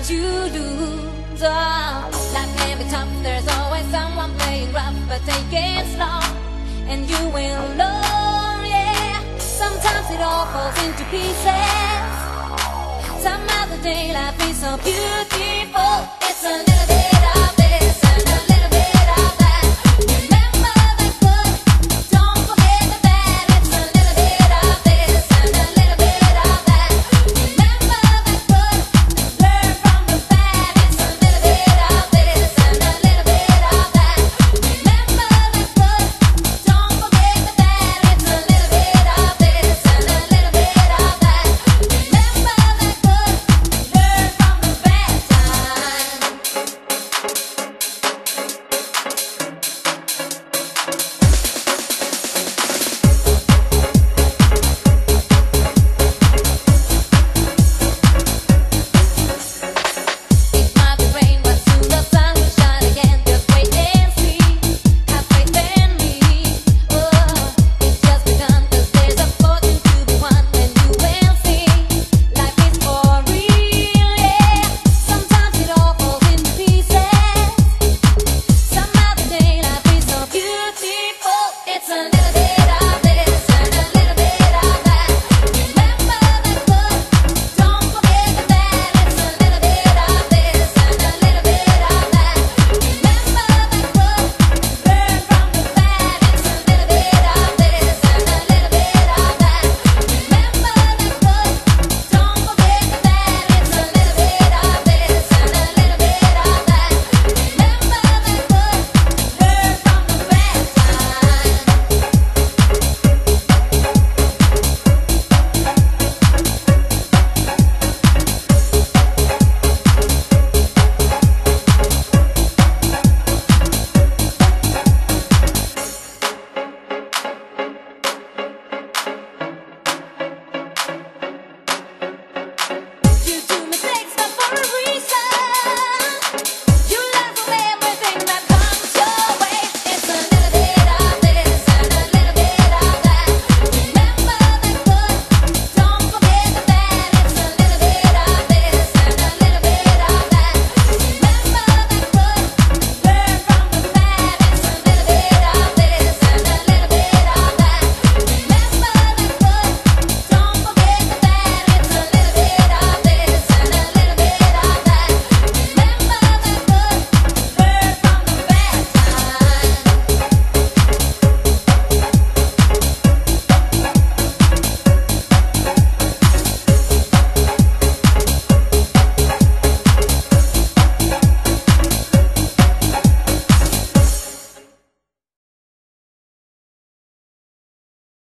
sometimes you lose. Oh, life can be tough, there's always someone playing rough, but take it slow and you will know, yeah. Sometimes it all falls into pieces. Some other day life is so beautiful.